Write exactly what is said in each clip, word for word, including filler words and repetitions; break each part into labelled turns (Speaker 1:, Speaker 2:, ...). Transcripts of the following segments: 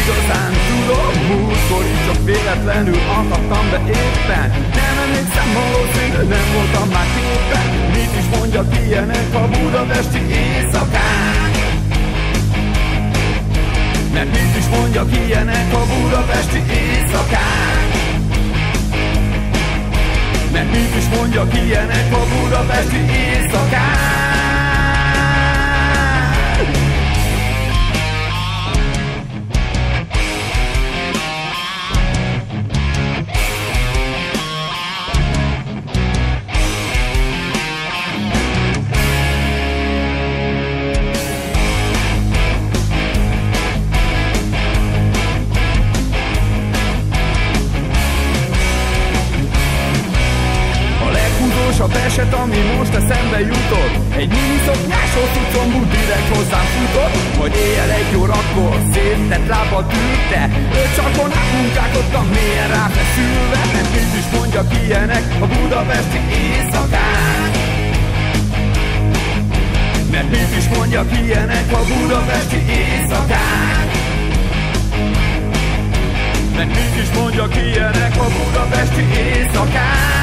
Speaker 1: igazán tudom, múltkor is csak véletlenül akadtam be éppen. Nem emlékszem, valószínű, nem voltam már képen. Mit is mondjak ilyenek a budapesti éjszakán? Mert mit is mondjak ilyenek a budapesti éjszakán? Mert mit is mondjak ilyenek a budapesti éjszakán? A eset, ami most eszembe jutott, egy miniszoknyás hosszú direkt hozzám futott, majd éjjel egy órakor széttett lábbal tűrte, öt csakon át munkálkodtam mélyen ráfeszülve. Mert mit is mondjak ilyenek a budapesti éjszakán? Mert mit is mondjak ilyenek a budapesti éjszakán? Mert mit is mondjak ilyenek a budapesti éjszakán?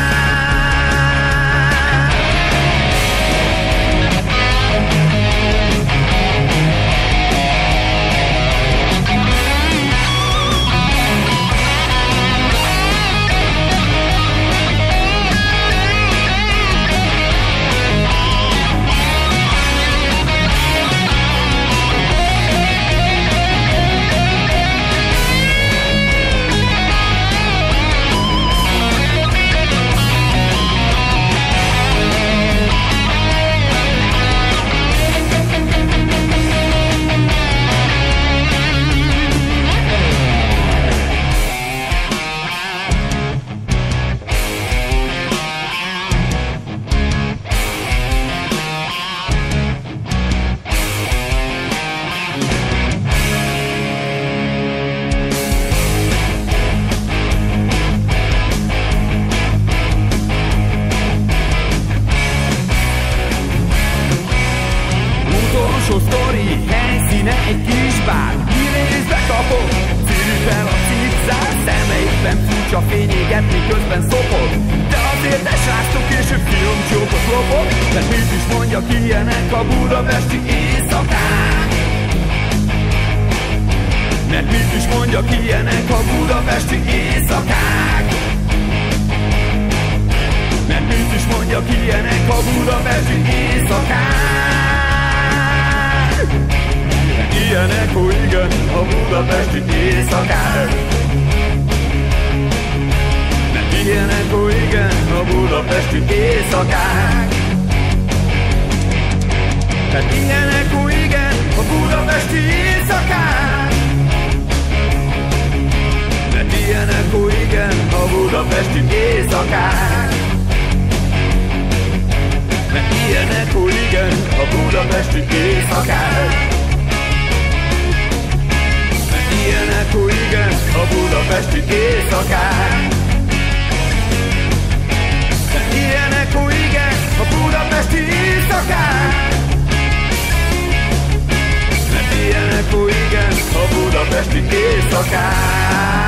Speaker 1: Sztori, helyszíne egy kis bár, kinézve kapok, szívű fel a cipzár, szemeikben furcsa fény éget, miközben szopod. De azért ne sráctok, később filmcsókot lopok. Mert mit is mondjak ilyenek a budapesti éjszakán? Mert mit is mondjak ilyenek a budapesti éjszakák? Mert mit is mondjak ilyenek a budapesti éjszakák? Ilyenek, ó igen, a budapesti éjszakák. Mert ilyenek, ó igen, a budapesti éjszakák. Mert ilyenek, ó igen, a budapesti éjszakák. Mert ilyenek, ó igen, a budapesti éjszakák. Mert ilyenek, ó igen, a budapesti éjszakák. Ilyenek, ó igen, a budapesti éjszakák. Ilyenek, ó igen, a budapesti éjszakák. Ilyenek, ó igen, a budapesti éjszakák.